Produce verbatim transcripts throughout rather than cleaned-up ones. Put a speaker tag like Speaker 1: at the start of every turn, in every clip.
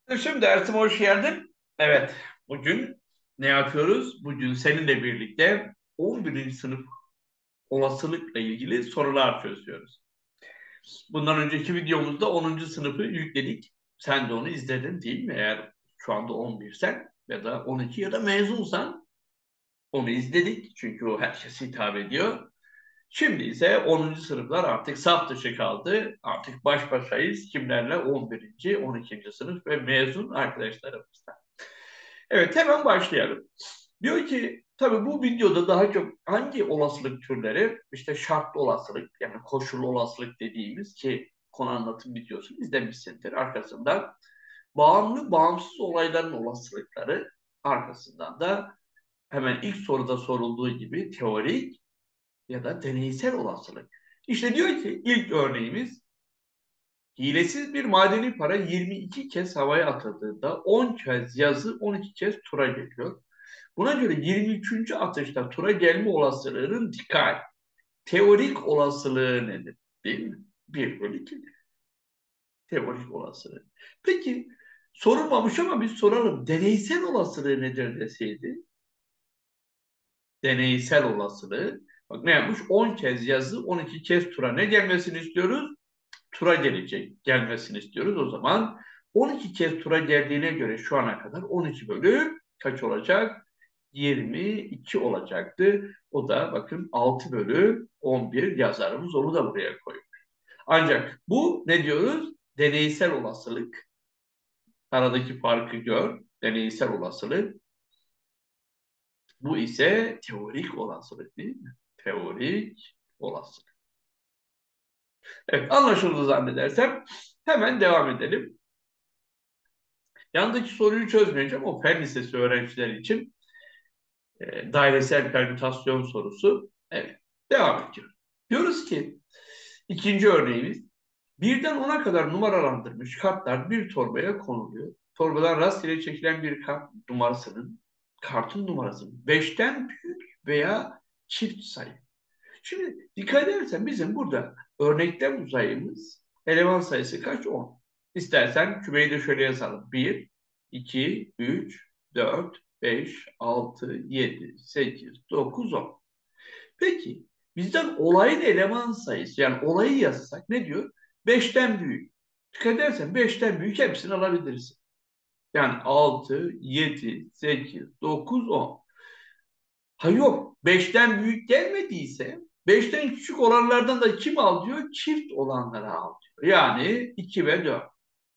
Speaker 1: Şimdi dersime hoş geldin. Evet, bugün ne yapıyoruz? Bugün seninle birlikte on birinci sınıf olasılıkla ilgili sorular çözüyoruz. Bundan önceki videomuzda onuncu sınıfı yükledik. Sen de onu izledin değil mi? Eğer şu anda on birsen ya da on iki ya da mezunsan onu izledik. Çünkü o herkese hitap ediyor. Şimdi ise onuncu sınıflar artık saf dışı kaldı. Artık baş başayız. Kimlerle? on birinci. on ikinci sınıf ve mezun arkadaşlarımızla. Evet, hemen başlayalım. Diyor ki tabii bu videoda daha çok hangi olasılık türleri, işte şartlı olasılık yani koşullu olasılık dediğimiz ki konu anlatım videosunu izlemişsindir. Arkasından bağımlı bağımsız olayların olasılıkları, arkasından da hemen ilk soruda sorulduğu gibi teorik ya da deneysel olasılık. İşte diyor ki ilk örneğimiz, hilesiz bir madeni para yirmi iki kez havaya atıldığında on kez yazı, on iki kez tura geliyor. Buna göre yirmi üçüncü atışta tura gelme olasılığının dikkat, teorik olasılığı nedir? Değil mi? bir bölü iki. Teorik olasılığı. Peki sorulmamış ama biz soralım. Deneysel olasılığı nedir deseydi? Deneysel olasılığı. Bak ne yapmış? on kez yazı, on iki kez tura. Ne gelmesini istiyoruz? Tura gelecek. Gelmesini istiyoruz. O zaman on iki kez tura geldiğine göre şu ana kadar on iki bölü kaç olacak? yirmi iki olacaktı. O da bakın altı bölü on bir yazarımız onu da buraya koyuyor. Ancak bu ne diyoruz? Deneysel olasılık. Aradaki farkı gör. Deneysel olasılık. Bu ise teorik olasılık değil mi? Teorik olasılık. Evet, anlaşıldı zannedersem hemen devam edelim. Yandaki soruyu çözmeyeceğim. O fen lisesi öğrencileri için e, dairesel permütasyon sorusu. Evet, devam ediyoruz. Diyoruz ki ikinci örneğimiz, birden ona kadar numaralandırmış kartlar bir torbaya konuluyor. Torbadan rastgele çekilen bir kart numarasının, kartın numarasının beşten büyük veya çift sayı. Şimdi dikkat edersen bizim burada örneklem uzayımız eleman sayısı kaç? on. İstersen kümeyi de şöyle yazalım. bir, iki, üç, dört, beş, altı, yedi, sekiz, dokuz, on. Peki bizden olayın eleman sayısı yani olayı yazsak ne diyor? beşten büyük. Dikkat edersen beşten büyük hepsini alabilirsin. Yani altı, yedi, sekiz, dokuz, on. Ha yok, beşten büyük gelmediyse beşten küçük olanlardan da kim al diyor? Çift olanları al diyor. Yani iki ve dört.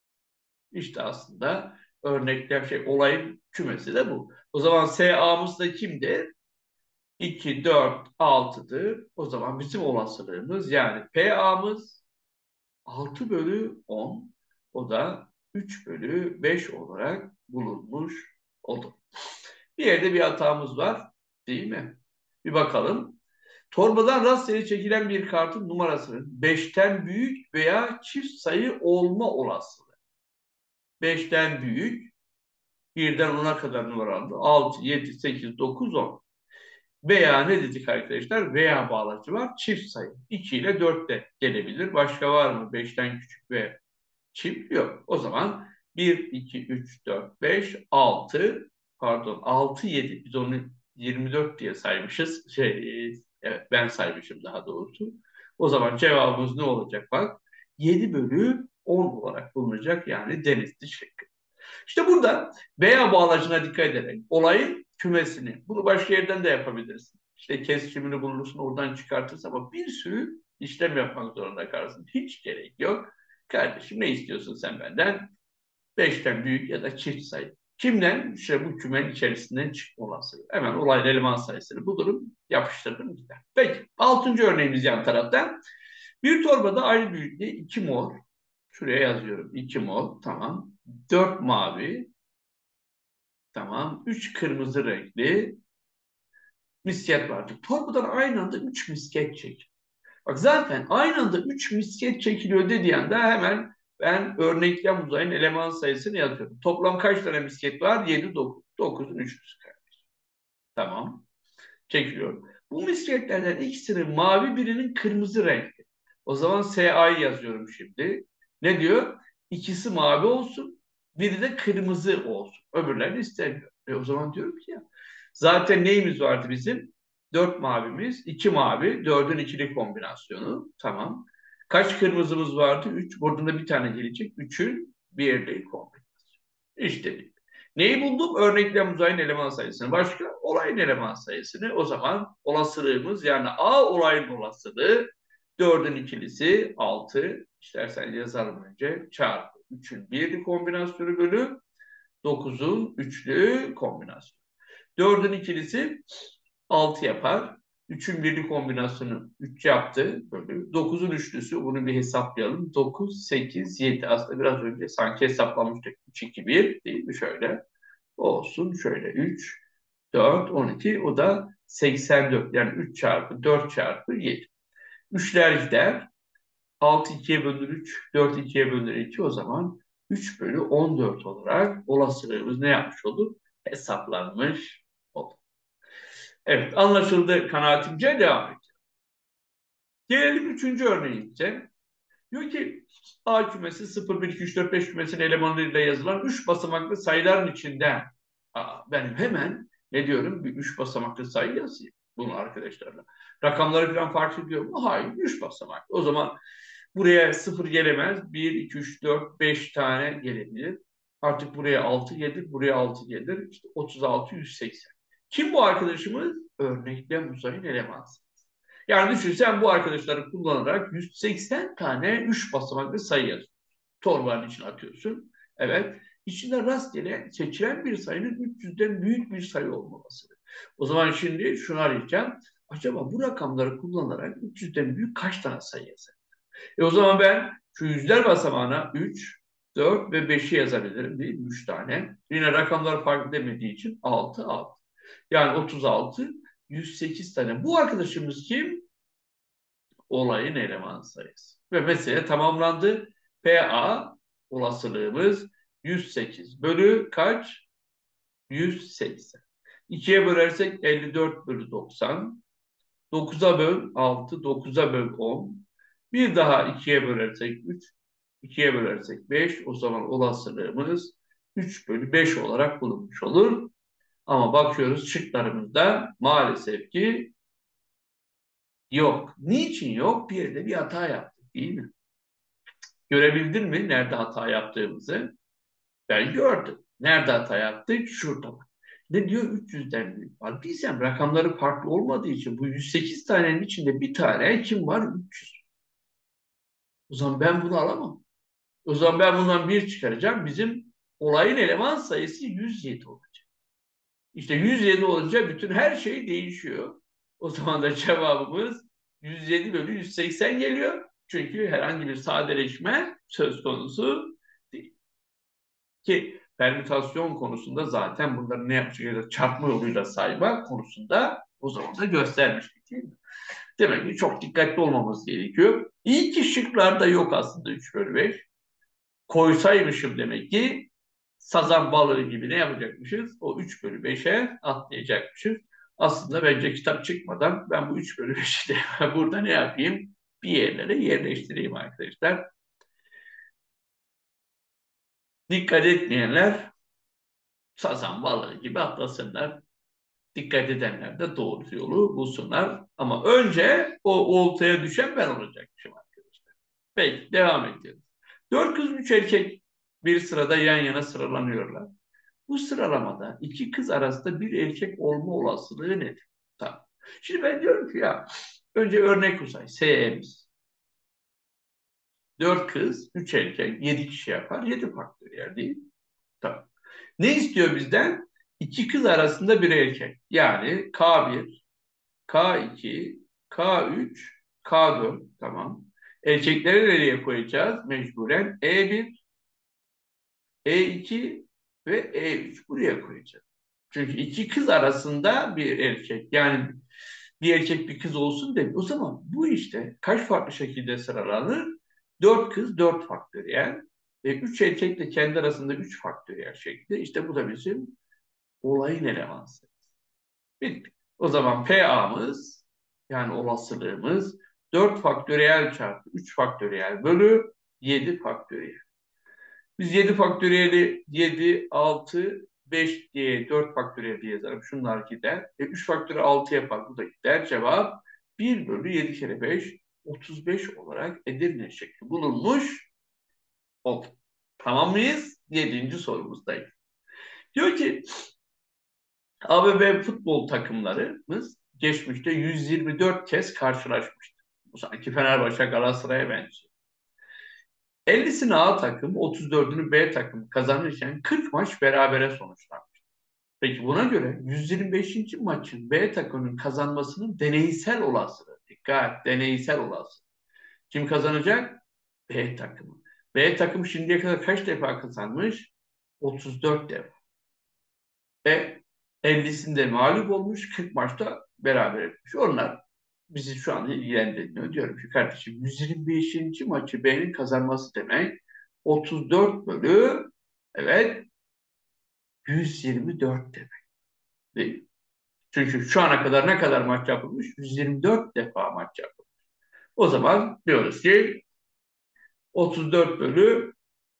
Speaker 1: İşte aslında örneklem şey olayın kümesi de bu. O zaman S A'mız da kimdir? iki, dört, altıdır. O zaman bizim olasılığımız yani P A'mız altı bölü on. O da üç bölü beş olarak bulunmuş oldu. Bir yerde bir hatamız var değil mi? Bir bakalım. Torbadan rastgele çekilen bir kartın numarasının beşten büyük veya çift sayı olma olasılığı. beşten büyük, birden ona kadar numaralı. altı, yedi, sekiz, dokuz, on. Veya ne dedik arkadaşlar? Veya bağlacı var. Çift sayı. iki ile dört de gelebilir. Başka var mı? beşten küçük ve çift yok. O zaman bir, iki, üç, dört, beş, altı, pardon altı, yedi. Biz onu yirmi dört diye saymışız. Şey, evet ben saymışım daha doğrusu. O zaman cevabımız ne olacak bak? yedi bölü on olarak bulunacak yani denizli şıkkı. İşte burada veya bağlacına dikkat ederek olayın kümesini, bunu başka yerden de yapabilirsin. İşte kesişimini bulursun, oradan çıkartırsın ama bir sürü işlem yapmak zorunda kalırsın. Hiç gerek yok. Kardeşim ne istiyorsun sen benden? Beşten büyük ya da çift sayı. Kimden? İşte bu kümenin içerisinden çıkma olasılığı. Hemen olaylı eleman sayısını bulurum, yapıştırdım gider. Peki, altıncı örneğimiz yan taraftan. Bir torbada aynı büyüklüğe iki mor, şuraya yazıyorum iki mor, tamam. Dört mavi, tamam. Üç kırmızı renkli misket vardı. Torbadan aynı anda üç misket çek. Bak zaten aynı anda üç misket çekiliyor dediği anda hemen ben örneklem uzayın eleman sayısını yazıyorum. Toplam kaç tane misket var? yedi, dokuz. dokuzun üçlüsü. Tamam. Çekiliyor. Bu misketlerden ikisinin mavi birinin kırmızı renkli. O zaman S A'yı yazıyorum şimdi. Ne diyor? İkisi mavi olsun. Biri de kırmızı olsun. Öbürlerini istemiyorum. E o zaman diyorum ki ya zaten neyimiz vardı bizim? Dört mavimiz, iki mavi, dördün ikili kombinasyonu. Tamam. Kaç kırmızımız vardı? Üç. Buradan da bir tane gelecek. Üçün birliği kombinasyonu. İşte neyi buldum? Örneklem uzayın eleman sayısını. Başka? Olayın eleman sayısını. O zaman olasılığımız yani A olayın olasılığı dördün ikilisi altı. İstersen yazalım önce. Çarpı üçün birli kombinasyonu bölü dokuzun üçlü kombinasyonu. dördün ikilisi altı yapar. üçün birli kombinasyonu üç yaptı. Bölü dokuzun üçlüsü bunu bir hesaplayalım. dokuz, sekiz, yedi. Aslında biraz önce sanki hesaplamıştık. üç, iki, bir değil mi? Şöyle olsun. Şöyle üç, dört, on iki. O da seksen dört. Yani üç çarpı dört çarpı yedi. üçler gider. altı ikiye bölünür üç, dört ikiye bölünür iki. O zaman üç bölü on dört olarak olasılığımız ne yapmış olur? Hesaplanmış olur. Evet, anlaşıldı kanaatimce devam edelim. Gelelim üçüncü örneğimize. Diyor ki A kümesi sıfır, bir, iki, üç, dört, beş kümesinin elemanlarıyla yazılan üç basamaklı sayıların içinden aa, ben hemen ne diyorum? Bir üç basamaklı sayı yazayım bunu arkadaşlarla. Rakamları falan fark ediyor mu? Hayır, üç basamak. O zaman buraya sıfır gelemez. bir, iki, üç, dört, beş tane gelebilir. Artık buraya altı gelir, buraya altı gelir. İşte otuz altı, yüz seksen. Kim bu arkadaşımız? Örneklem uzayın elemanı. Yani düşünsen bu arkadaşları kullanarak yüz seksen tane üç basamaklı sayı yazıyorsun. Torbanın içine atıyorsun. Evet. İçinde rastgele seçilen bir sayının üç yüzden büyük bir sayı olmaması. O zaman şimdi şunu arayacağım. Acaba bu rakamları kullanarak üç yüzden büyük kaç tane sayı yazar? E o zaman ben şu yüzler basamağına üç, dört ve beşi yazabilirim değil mi? üç tane. Yine rakamlar farklı demediği için altı, altı. Yani otuz altı, yüz sekiz tane. Bu arkadaşımız kim? Olayın eleman sayısı. Ve mesele tamamlandı. P A olasılığımız yüz sekiz bölü kaç? yüz seksen. ikiye bölersek elli dört bölü doksan. dokuza böl altı, dokuza böl on. Bir daha ikiye bölersek üç, ikiye bölersek beş. O zaman olasılığımız üç bölü beş olarak bulunmuş olur. Ama bakıyoruz şıklarımızda maalesef ki yok. Niçin yok? Bir yerde bir hata yaptık değil mi? Görebildin mi nerede hata yaptığımızı? Ben gördüm. Nerede hata yaptık? Şurada. Ne diyor? üç yüzden büyük var. Bilsem rakamları farklı olmadığı için bu yüz sekiz tanenin içinde bir tane kim var? üç yüz. O zaman ben bunu alamam. O zaman ben bundan bir çıkaracağım. Bizim olayın eleman sayısı yüz yedi olacak. İşte yüz yedi olunca bütün her şey değişiyor. O zaman da cevabımız yüz yedi bölü yüz seksen geliyor. Çünkü herhangi bir sadeleşme söz konusu değil. Ki permütasyon konusunda zaten bunları ne yapacak, çarpma yoluyla sayma konusunda o zaman da göstermiştik değil mi? Demek ki çok dikkatli olmamız gerekiyor. İyi ki şıklarda yok aslında üç bölü beş. Koysaymışım demek ki sazan balığı gibi ne yapacakmışız? O üç bölü beşe atlayacakmışız. Aslında bence kitap çıkmadan ben bu üç bölü beşi de burada ne yapayım? Bir yerlere yerleştireyim arkadaşlar. Dikkat etmeyenler sazan balığı gibi atlasınlar. Dikkat edenler de doğru yolu bulsunlar. Ama önce o oltaya düşen ben olacakmışım arkadaşlar. Peki devam ediyoruz. Dört kız üç erkek bir sırada yan yana sıralanıyorlar. Bu sıralamada iki kız arasında bir erkek olma olasılığı nedir? Tamam. Şimdi ben diyorum ki ya önce örnek uzay S'miz. Dört kız, üç erkek, yedi kişi yapar. Yedi faktöriyel değil. Tamam. Ne istiyor bizden? İki kız arasında bir erkek. Yani K bir, K iki, K üç, K dört. Tamam. Erkekleri nereye koyacağız? Mecburen E bir, E iki ve E üç buraya koyacağız. Çünkü iki kız arasında bir erkek. Yani bir erkek bir kız olsun demek. O zaman bu işte kaç farklı şekilde sıralanır? Dört kız dört faktöriyel. E, üç erkek de kendi arasında üç faktöriyel şekli. İşte bu da bizim olayın elemansı. Bitti. O zaman P A'mız yani olasılığımız dört faktöriyel çarpı üç faktöriyel bölü yedi faktöriyel. Biz yedi faktöriyeli yedi, altı, beş diye dört faktöriyel diye yazarım. Şunlar gider. E, üç faktöriyel altı yapar. Bu da gider. Cevap bir bölü yedi kere beş, otuz beş olarak Edirne şekli bulunmuş oldu. Tamam mıyız? Yedinci sorumuzdayız. Diyor ki A B B futbol takımlarımız geçmişte yüz yirmi dört kez karşılaşmıştı. Bu sanki Fenerbahçe Galatasaray'a benziyor. ellisini A takım, otuz dördünü B takım kazanırken kırk maç berabere sonuçlanmış. Peki buna göre yüz yirmi beşinci maçın B takımının kazanmasının deneysel olasılığı. Dikkat, deneysel olasılığı. Kim kazanacak? B takımı. B takım şimdiye kadar kaç defa kazanmış? otuz dört defa. Ve ellisinde mağlup olmuş, kırk maçta beraber etmiş. Onlar bizi şu anda ilgilendirmiyor. Diyorum ki kardeşim yüz yirmi beşinci maçı B'nin kazanması demek otuz dört bölü evet yüz yirmi dört demek. Değil. Çünkü şu ana kadar ne kadar maç yapılmış? yüz yirmi dört defa maç yapılmış. O zaman diyoruz ki otuz dört bölü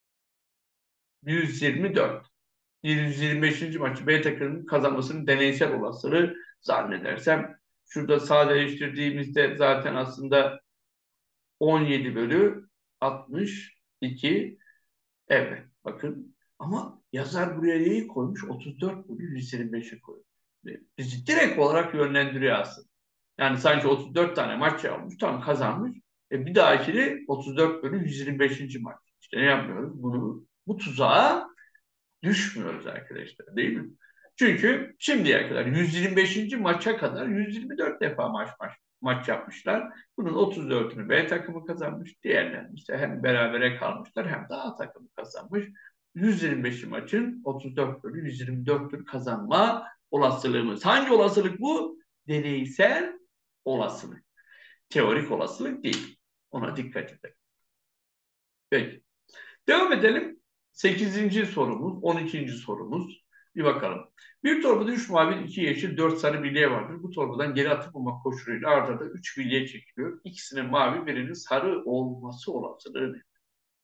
Speaker 1: yüz yirmi dört. yüz yirmi beşinci maçı B takımının kazanmasının deneysel olasılığı zannedersem şurada sadeleştirdiğimizde zaten aslında on yedi bölü altmış iki. Evet bakın ama yazar buraya neyi koymuş? otuz dört bölü yüz yirmi beşi koymuş. Bizi direkt olarak yönlendiriyor aslında. Yani sanki otuz dört tane maç yapmış, tam kazanmış. E bir dahakini otuz dört bölü yüz yirmi beşinci maç. İşte ne yapmıyoruz? Bunu bu tuzağa düşmüyoruz arkadaşlar, değil mi? Çünkü şimdiye kadar yüz yirmi beşinci maça kadar yüz yirmi dört defa maç maç maç yapmışlar. Bunun otuz dördünü B takımı kazanmış. Diğerlerini işte hem berabere kalmışlar hem de A takımı kazanmış. yüz yirmi beş maçın otuz dört bölü yüz yirmi dört'ünü kazanma olasılığımız. Hangi olasılık bu? Deneysel olasılık. Teorik olasılık değil. Ona dikkat edelim. Peki. Devam edelim. Sekizinci sorumuz, on ikinci sorumuz. Bir bakalım. Bir torbada üç mavi, iki yeşil, dört sarı bilye vardır. Bu torbadan geri atılmamak koşuluyla arda arda üç bilye çekiliyor. İkisinin mavi, birinin sarı olması olasılığı ne?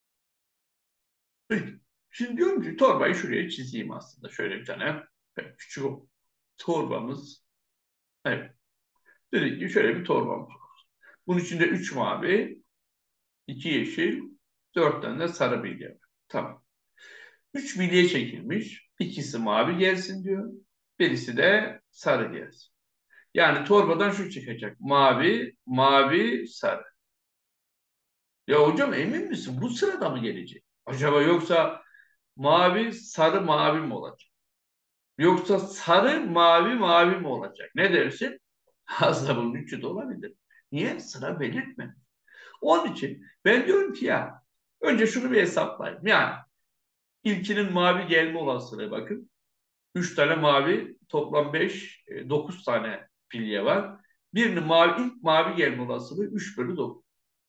Speaker 1: Peki. Şimdi diyorum ki torbayı şuraya çizeyim aslında. Şöyle bir tane evet, küçük torbamız. Evet. Dedik ki şöyle bir torbamız var. Bunun içinde üç mavi, iki yeşil, dört tane de sarı bilye var. Tamam. Üç bilye çekilmiş. İkisi mavi gelsin diyor. Birisi de sarı gelsin. Yani torbadan şu çıkacak. Mavi, mavi, sarı. Ya hocam emin misin? Bu sırada mı gelecek? Acaba yoksa mavi, sarı, mavi mi olacak? Yoksa sarı, mavi, mavi mi olacak? Ne dersin? Aslında bunun üçü de olabilir. Niye? Sıra belirtme. Onun için ben diyorum ki ya önce şunu bir hesaplayayım. Yani ilkinin mavi gelme olasılığı bakın. Üç tane mavi, toplam beş, dokuz tane pilye var. Birinin mavi, ilk mavi gelme olasılığı üç bölü dokuz.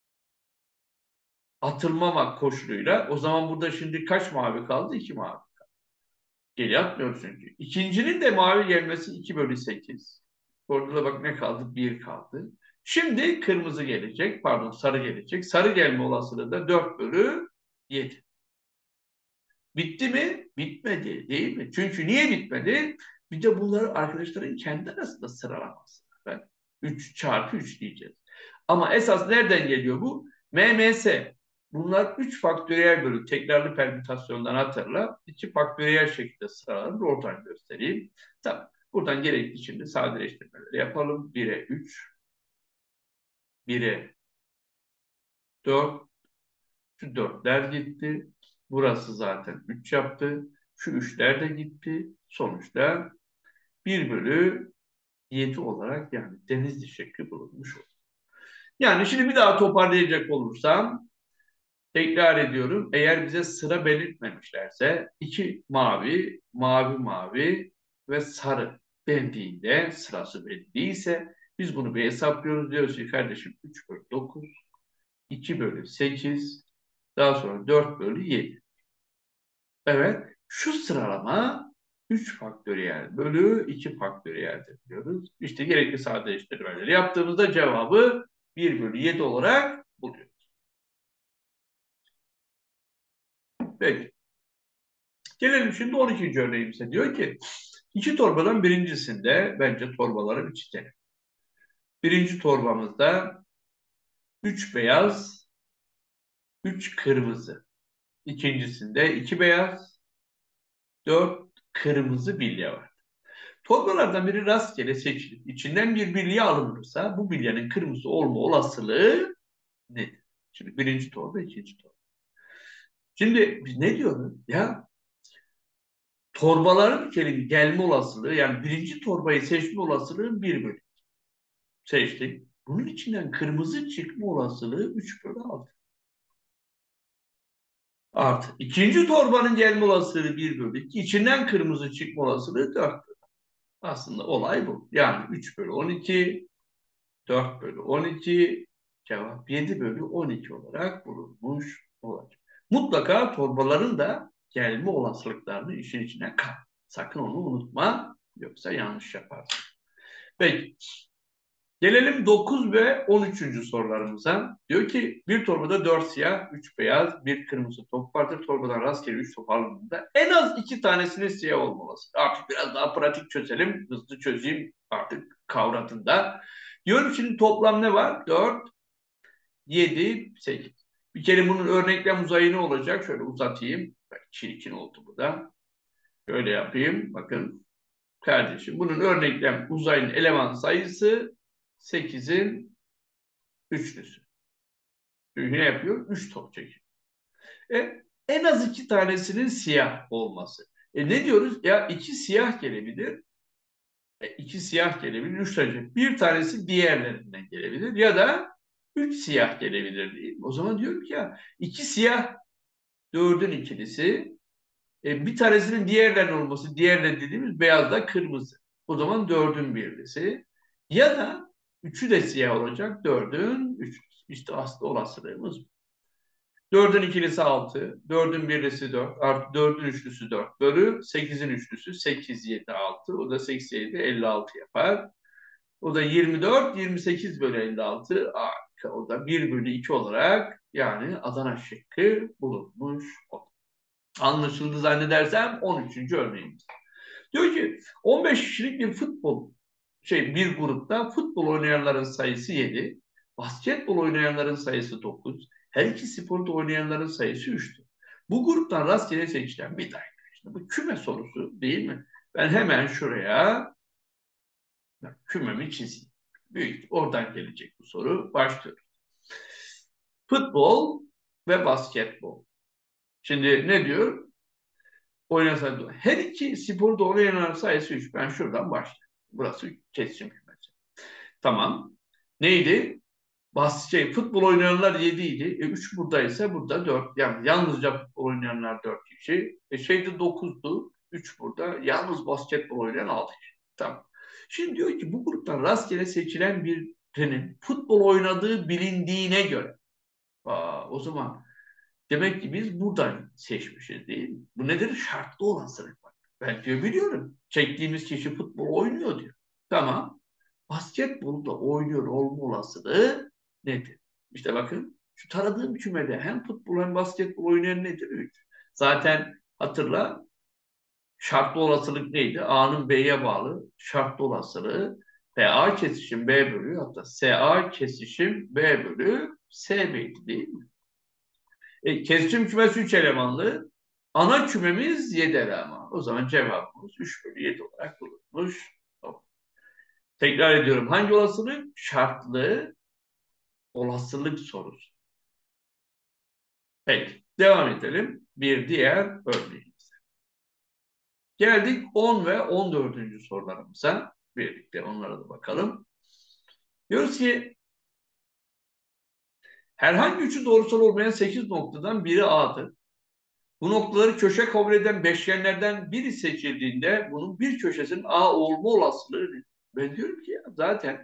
Speaker 1: Atılmamak koşuluyla o zaman burada şimdi kaç mavi kaldı? iki mavi. Geri atmıyor çünkü. İkincinin de mavi gelmesi iki bölü sekiz. Orada da bak ne kaldı? bir kaldı. Şimdi kırmızı gelecek, pardon sarı gelecek. Sarı gelme olasılığı da dört bölü yedi. Bitti mi? Bitmedi değil mi? Çünkü niye bitmedi? Bir de bunları arkadaşların kendi arasında sıralaması. Ben üç çarpı üç diyeceğiz. Ama esas nereden geliyor bu? M M S. Bunlar üç faktöriyel bölü tekrarlı permütasyondan hatırla. iki faktöriyel şekilde sıralanır. Oradan göstereyim. Tamam. Buradan gerekli şimdi sadeleştirmeleri yapalım. bire üç, bire dört, şu dörtler gitti. Burası zaten üç yaptı. Şu üçler de gitti. Sonuçta bir bölü yedi olarak yani Denizli şekli bulunmuş oldu. Yani şimdi bir daha toparlayacak olursam tekrar ediyorum. Eğer bize sıra belirtmemişlerse iki mavi, mavi mavi ve sarı dendiğinde sırası belli değilse biz bunu bir hesaplıyoruz. Diyoruz ki kardeşim üç bölü dokuz, iki bölü sekiz, daha sonra dört bölü yedi. Evet, şu sıralama üç faktöriyel bölü iki faktöriyeldir diyoruz. İşte gerekli sadeleştirmeleri yaptığımızda cevabı bir bölü yedi olarak buluyoruz. Peki. Gelelim şimdi on ikinci örneğimize. Diyor ki iki torbadan birincisinde bence torbaları bir çizelim. Birinci torbamızda üç beyaz, üç kırmızı. İkincisinde iki beyaz, dört kırmızı bilye var. Torbalardan biri rastgele seçilip içinden bir bilye alınırsa bu bilyenin kırmızı olma olasılığı nedir? Şimdi birinci torba, ikinci torba. Şimdi biz ne diyoruz? Ya torbaların bir kere gelme olasılığı, yani birinci torbayı seçme olasılığı bir bölü. Seçtik. Bunun içinden kırmızı çıkma olasılığı üç bölü altı. Artı ikinci torbanın gelme olasılığı bir bölü iki. İçinden kırmızı çıkma olasılığı dört bölü. Aslında olay bu. Yani üç bölü on iki, dört bölü on iki, cevap yedi bölü on iki olarak bulunmuş olacak. Mutlaka torbaların da gelme olasılıklarını işin içine kat. Sakın onu unutma, yoksa yanlış yaparsın. Peki. Gelelim dokuz ve on üçüncü sorularımıza. Diyor ki bir torbada dört siyah, üç beyaz, bir kırmızı top vardır. Torbadan rastgele üç top alındığında en az iki tanesinin siyah olmalısı. Artık biraz daha pratik çözelim. Hızlı çözeyim artık kavradığında. Diyorum şimdi toplam ne var? dört, yedi, sekiz. Bir kere bunun örneklem uzayı ne olacak? Şöyle uzatayım. Bak, çirkin oldu bu da. Şöyle yapayım. Bakın kardeşim. Bunun örneklem uzayın eleman sayısı sekizin üçlüsü. Çünkü ne yapıyor? Üç top çekiyor. E, en az iki tanesinin siyah olması. E ne diyoruz? Ya iki siyah gelebilir. E, iki siyah gelebilir. Üç tane. Bir tanesi diğerlerinden gelebilir. Ya da üç siyah gelebilir değil mi? O zaman diyorum ki ya iki siyah dördün ikilisi. E, bir tanesinin diğerlerinin olması. Diğerler dediğimiz beyazla kırmızı. O zaman dördün birlisi. Ya da üçü de siyah olacak. Dördün üçlüsü. İşte aslında olasılığımız bu. Dördün ikilisi altı, dördün birlisi dört, artı dördün üçlüsü dört bölü sekizin üçlüsü sekiz, yedi, altı. O da seksen yedi, elli altı yapar. O da yirmi dört, yirmi sekiz bölü elli altı. Harika. O da bir bölü iki olarak, yani Adana şıkkı bulunmuş oldu. Anlaşıldı zannedersem on üçüncü örneğimiz. Diyor ki on beş kişilik bir futbol şey bir grupta futbol oynayanların sayısı yedi, basketbol oynayanların sayısı dokuz, her iki sporda oynayanların sayısı üçtü. Bu gruptan rastgele seçilen bir dakika. İşte bu küme sorusu değil mi? Ben hemen şuraya kümemi çizeyim. Büyük oradan gelecek bu soru. Başlıyoruz. Futbol ve basketbol. Şimdi ne diyor? Oynasa her iki sporda oynayanların sayısı üç. Ben şuradan başlayayım. Burası kesişim kümesi. Tamam. Neydi? Bas, şey, futbol oynayanlar yedi idi. E, üç buradaysa burada dört. Yani yalnızca futbol oynayanlar dört kişi. E, şeyde dokuzdu. üç burada. Yalnız basketbol oynayan altı kişi. Tamam. Şimdi diyor ki bu gruptan rastgele seçilen birinin futbol oynadığı bilindiğine göre. Aa, o zaman demek ki biz buradan seçmişiz değil mi? Bu nedir? Şartlı olasılık bak. Ben diyor biliyorum. Çektiğimiz kişi futbol oynuyor diyor. Tamam. Basketbolda oynuyor olma olasılığı nedir? İşte bakın şu taradığım kümede hem futbol hem basketbol oynayan nedir? üç. Zaten hatırla şartlı olasılık neydi? A'nın B'ye bağlı şartlı olasılığı P A kesişim B bölü hatta S A kesişim B bölü S B'ydi değil mi? E, kesişim kümesi üç elemanlı. Ana kümemiz yedi eleman. O zaman cevabımız üç bölü yedi olarak bulunmuş. Tamam. Tekrar ediyorum. Hangi olasılık? Şartlı olasılık sorusu. Peki. Devam edelim. Bir diğer örneğimize. Geldik on ve on dördüncü sorularımıza. Birlikte onlara da bakalım. Diyoruz ki herhangi üçü doğrusal olmayan sekiz noktadan biri A'dır. Bu noktaları köşe kabul eden beşgenlerden biri seçildiğinde bunun bir köşesinin A olma olasılığı nedir? Ben diyorum ki ya zaten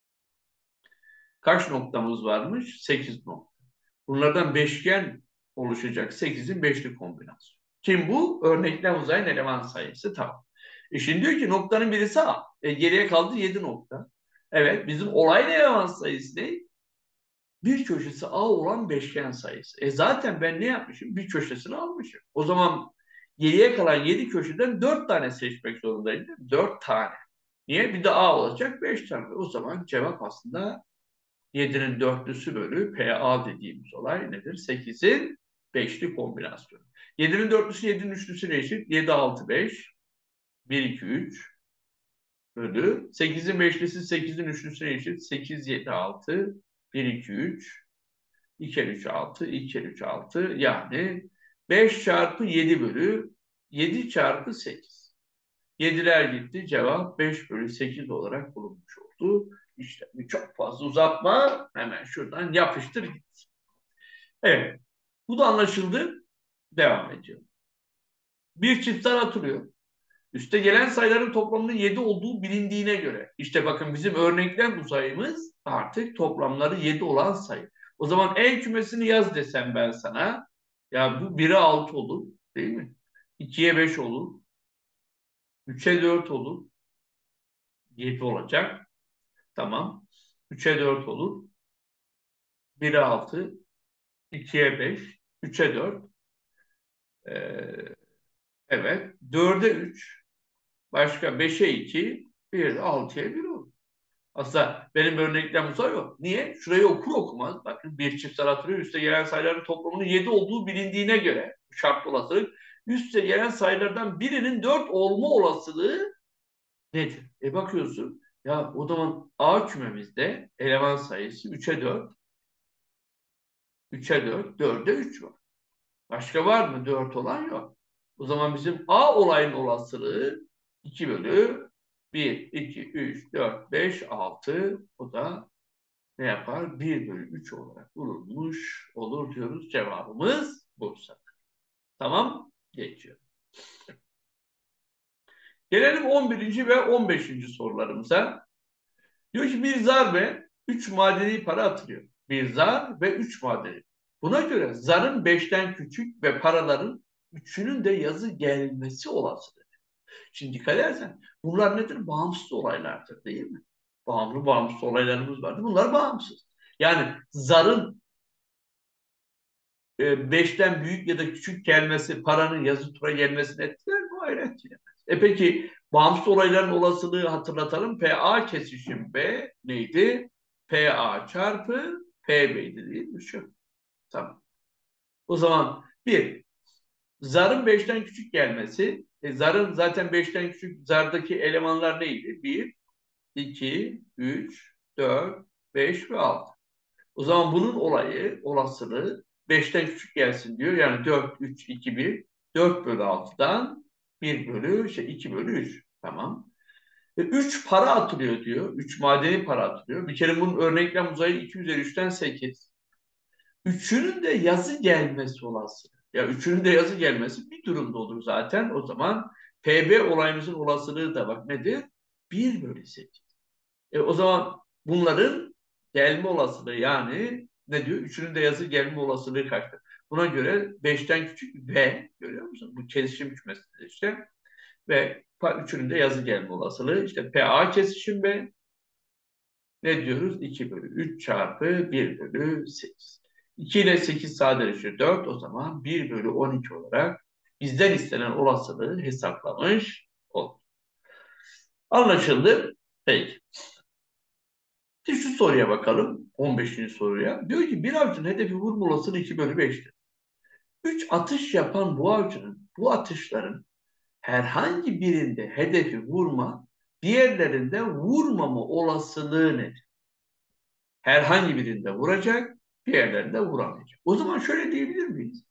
Speaker 1: kaç noktamız varmış? sekiz nokta. Bunlardan beşgen oluşacak sekizin beşli kombinasyonu. Kim bu? Örneklem uzayın eleman sayısı. Tamam. E şimdi diyor ki noktanın birisi A. E geriye kaldı yedi nokta. Evet, bizim olayın eleman sayısı ne? Bir köşesi A olan beşgen sayısı. E zaten ben ne yapmışım? Bir köşesini almışım. O zaman geriye kalan yedi köşeden dört tane seçmek zorundayım. dört tane. Niye? Bir de A olacak beş tane. O zaman cevap aslında yedinin dörtlüsü bölü P A dediğimiz olay nedir? sekizin beşli kombinasyonu. yedinin dörtlüsü yedinin üçlüsüne eşit. yedi, altı, beş. bir, iki, üç bölü. sekizin beşlisi sekizin üçlüsüne eşit. sekiz, yedi, altı. bir, iki, üç. iki kere üç, altı. iki kere üç, altı. Yani beş çarpı yedi bölü yedi çarpı sekiz. yediler gitti. Cevap beş bölü sekiz olarak bulunmuş oldu. İşte çok fazla uzatma. Hemen şuradan yapıştır git. Evet. Bu da anlaşıldı. Devam ediyor. Bir çift zar atılıyor. Üste gelen sayıların toplamının yedi olduğu bilindiğine göre. İşte bakın bizim örneklem uzayımız artık toplamları yedi olan sayı. O zaman en kümesini yaz desem ben sana. Ya bu bire altı olur. Değil mi? ikiye beş olur. üçe dört olur. yedi olacak. Tamam. üçe dört olur. bire altı. ikiye beş. üçe dört. Ee, evet. dörde üç. Başka beşe iki. Bir de altıya bir olur. Aslında benim örneklem uzay yok. Niye? Şurayı okur okumaz. Bakın bir çift zar atılıyor. Üste gelen sayıların toplamının yedi olduğu bilindiğine göre şartlı olasılık. Üste gelen sayılardan birinin dört olma olasılığı nedir? E bakıyorsun. Ya o zaman A kümemizde eleman sayısı üçe dört. üçe dört. dörde üç var. Başka var mı? dört olan yok. O zaman bizim A olayın olasılığı iki bölü bir, iki, üç, dört, beş, altı. O da ne yapar? bir bölü üç olarak bulunmuş olur diyoruz. Cevabımız Bursa. Tamam. Geçiyor. Gelelim on birinci ve on beşinci sorularımıza. Diyor ki bir zar ve üç madeni para atılıyor. Bir zar ve üç madeni. Buna göre zarın beşten küçük ve paraların üçünün de yazı gelmesi olasıdır. Şimdi dikkat edersen bunlar nedir? Bağımsız olaylardır değil mi? Bağımlı bağımsız olaylarımız vardır. Bunlar bağımsız. Yani zarın e, beşten büyük ya da küçük gelmesi, paranın yazı tura gelmesini etkiler mi? Hayır etkilemez. E peki bağımsız olayların olasılığı hatırlatalım. P A kesişim B neydi? P A çarpı P B'ydi değil mi şu? Tamam. O zaman bir, zarın beşten küçük gelmesi, e, zarın zaten beşten küçük zardaki elemanlar neydi? bir, iki, üç, dört, beş ve altı. O zaman bunun olayı, olasılığı beşten küçük gelsin diyor. Yani dört, üç, iki, bir. dört bölü altıdan bir bölü şey iki bölü üç. Tamam. E, üç para atılıyor diyor. üç madeni para atılıyor. Bir kere bunun örneklem uzayı iki üzeri üçten sekiz. Üçünün de yazı gelmesi olası. Ya üçünün de yazı gelmesi bir durumda olur zaten. O zaman P B olayımızın olasılığı da bak nedir? bir bölü sekiz. E, o zaman bunların gelme olasılığı yani ne diyor? Üçünün de yazı gelme olasılığı kaçtır? Buna göre beşten küçük V görüyor musun? Bu kesişim kümesidir işte. Ve üçünün de yazı gelme olasılığı işte P A kesişim V ne diyoruz? iki bölü üç çarpı bir bölü sekiz. iki ile sekiz sadeleşiyor dört. O zaman bir bölü on iki olarak bizden istenen olasılığı hesaplamış olduk. Anlaşıldı. Peki. Şimdi şu soruya bakalım. on beşinci soruya. Diyor ki bir avcının hedefi vurma olasılığı iki bölü beştir. üç atış yapan bu avcının bu atışların herhangi birinde hedefi vurma, diğerlerinde vurmama olasılığı nedir? Herhangi birinde vuracak, diğerlerinde vuramayacak. O zaman şöyle diyebilir miyiz?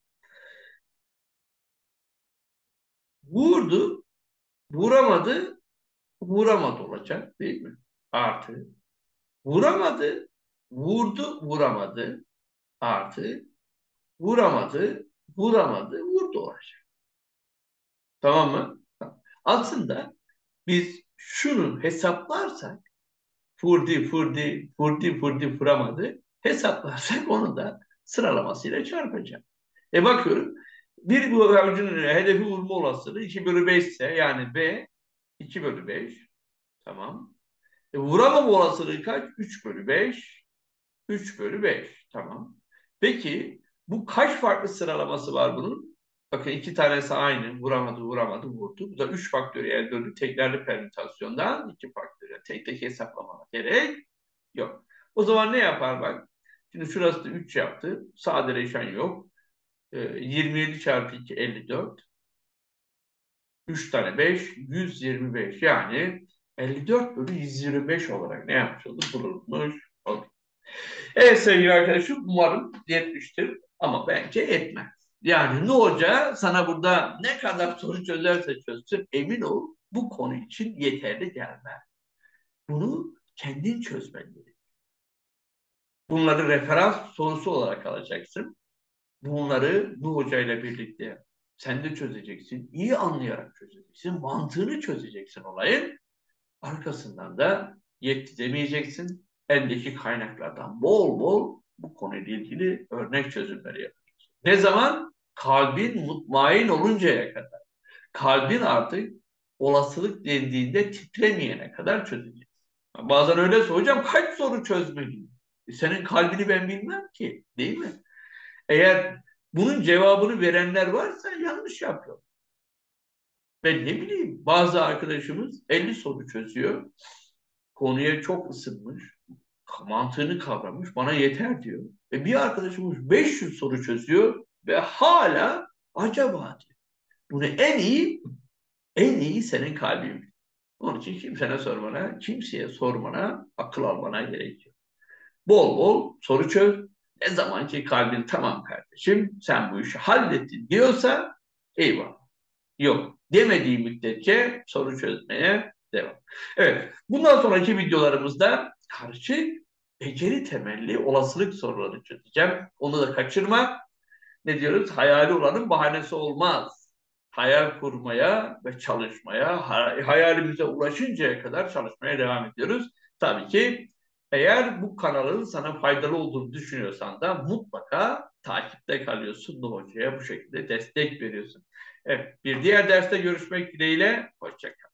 Speaker 1: Vurdu, vuramadı, vuramadı olacak değil mi? Artı. Vuramadı, vurdu, vuramadı. Artı. Vuramadı, vuramadı, vurdu olacak. Tamam mı? Aslında biz şunu hesaplarsak Furdi, Furdi, Furdi, Furdi vuramadı. Hesaplarsak onu da sıralamasıyla çarpacağım. E bakıyorum bir bu avucunun hedefi vurma olasılığı iki bölü beş ise yani B iki bölü beş. Tamam. E vuramama olasılığı kaç? üç bölü beş. üç bölü beş. Tamam. Peki bu kaç farklı sıralaması var bunun? Bakın iki tanesi aynı. Vuramadı, vuramadı, vurdu. Bu da üç faktöriyel bölü tekrarlı permütasyondan iki faktöriyel. Tek tek hesaplamama gerek yok. O zaman ne yapar bak? Şimdi şurası da üç yaptı. Sadeleşen yok. Ee, yirmi yedi çarpı iki elli dört. üç tane beş, yüz yirmi beş. Yani elli dört bölü yüz yirmi beş olarak ne yapmış olur? Bulunmuş olur. Evet sevgili arkadaşım, umarım yetmiştir ama bence yetmez. Yani ne Hoca sana burada ne kadar soru çözerse çözsün, emin ol bu konu için yeterli gelmez. Bunu kendin çözmen gerekiyor. Bunları referans sorusu olarak alacaksın. Bunları bu hocayla birlikte sen de çözeceksin. İyi anlayarak çözeceksin. Mantığını çözeceksin olayın. Arkasından da yetti demeyeceksin. Eldeki kaynaklardan bol bol bu konuyla ilgili örnek çözümleri yapacaksın. Ne zaman? Kalbin mutmain oluncaya kadar. Kalbin artık olasılık dendiğinde titremeyene kadar çözeceksin. Bazen öyle hocam kaç soru çözmeliyim? E senin kalbini ben bilmem ki, değil mi? Eğer bunun cevabını verenler varsa yanlış yapıyor. Ben ne bileyim, bazı arkadaşımız elli soru çözüyor. Konuya çok ısınmış. Mantığını kavramış. Bana yeter diyor. Ve bir arkadaşımız beş yüz soru çözüyor ve hala acaba diyor. Bunu en iyi en iyi senin kalbin. Onun için kimsene sormana, kimseye sormana, akıl almana gerekiyor. Bol bol soru çöz. Ne zaman ki kalbin tamam kardeşim sen bu işi hallettin diyorsa eyvallah. Yok. Demediği müddetçe soru çözmeye devam. Evet. Bundan sonraki videolarımızda karışık beceri temelli olasılık soruları çözeceğim. Onu da kaçırma. Ne diyoruz? Hayali olanın bahanesi olmaz. Hayal kurmaya ve çalışmaya, hayalimize ulaşıncaya kadar çalışmaya devam ediyoruz. Tabii ki eğer bu kanalın sana faydalı olduğunu düşünüyorsan da mutlaka takipte kalıyorsun. Bu hocaya bu şekilde destek veriyorsun. Evet, bir diğer derste görüşmek dileğiyle. Hoşça kal.